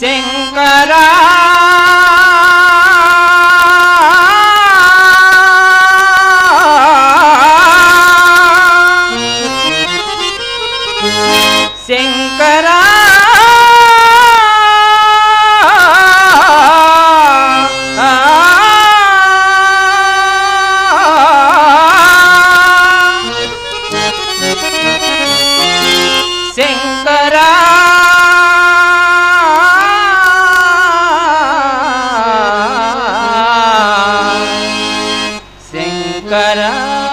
శంకరా శంకరా శంకరా శంకరా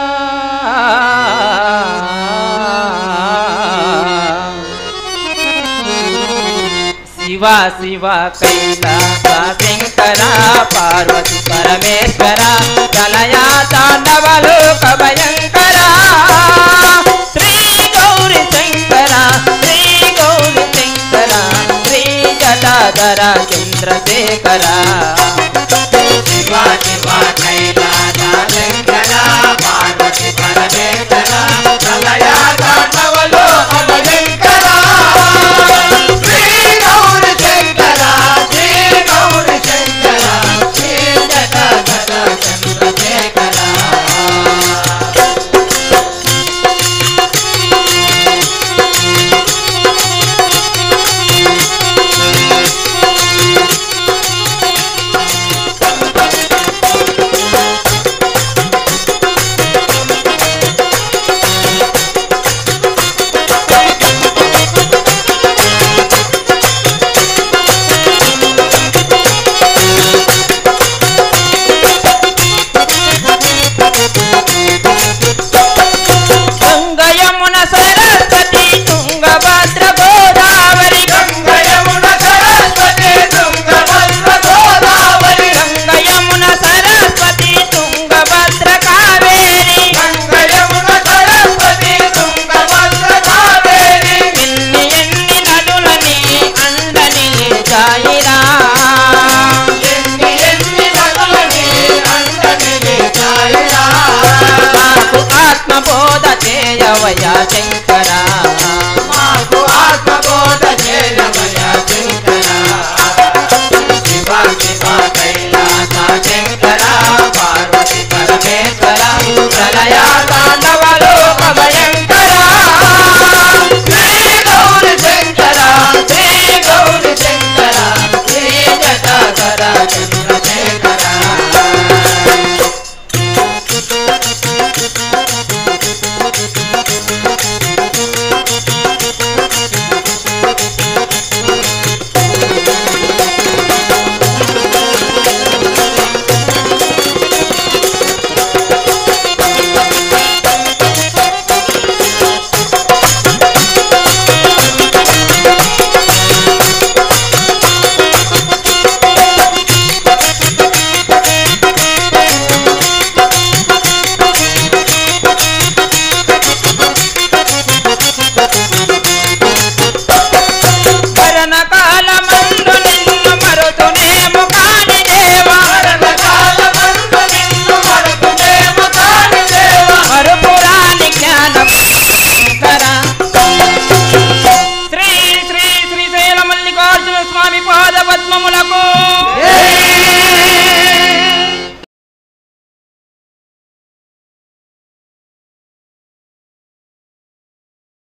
శివ శివ కైలాస శంకర పార్వతి పరమేశ్వర కలయా తాండవలోక భయంకర శ్రీ గౌరీ శంకర శ్రీ గౌరీ శంకర శ్రీ జటాధర చంద్రశేఖర శివ శివ కైలాస శంకర పార్వతి పరమేశ్వర కలయా తాండవలోక భయంకర శ్రీ గౌరీ శంకర శ్రీ గౌరీ శంకర శ్రీ జటాధర చంద్రశేఖర ఆత్మబోధ చేయవయ శంకర